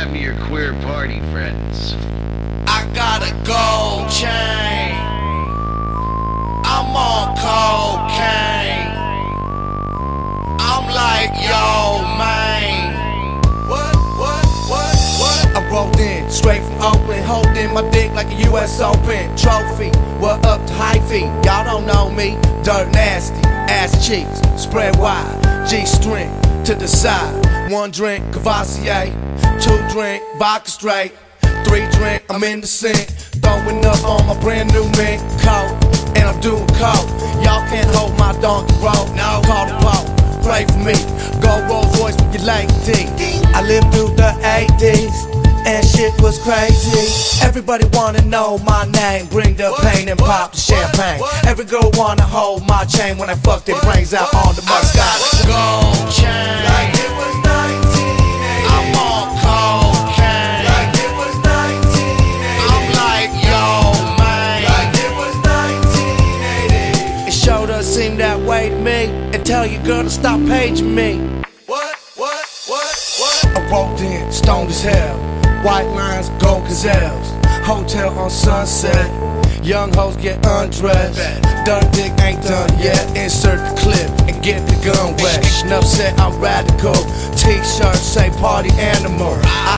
have me your queer party friends. I got a gold chain. I'm on cocaine. I'm like, yo, man. What? I rolled in, straight from Oakland, holding my dick like a US Open trophy. What up to hyphy? Y'all don't know me. Dirt nasty, ass cheeks, spread wide, G-string to the side. 1 drink, Cavassier, 2 drink, vodka straight, 3 drink, I'm in the sink, throwing up on my brand new mink coat, and I'm doing coke. Y'all can't hold my donkey road. No, call the Pope, pray for me. Go Rolls Royce with your lady. I lived through the 80s, and shit was crazy. Everybody wanna know my name, bring the pain and pop the champagne. Every girl wanna hold my chain when I fuck their brains out on the Mustang. I got a gold chain. Like it was 1980. I'm on cocaine. Like it was 1980. I'm like, yo, man. Like it was 1980. It sure does seem that way to me. And tell your girl to stop paging me. What? I walked in, stoned as hell. White lines, gold gazelles. Hotel on Sunset. Young hoes get undressed. Dirt dick ain't done yet. Insert the clip and get the gun wet. Enough said I'm radical. T-shirt say party animal.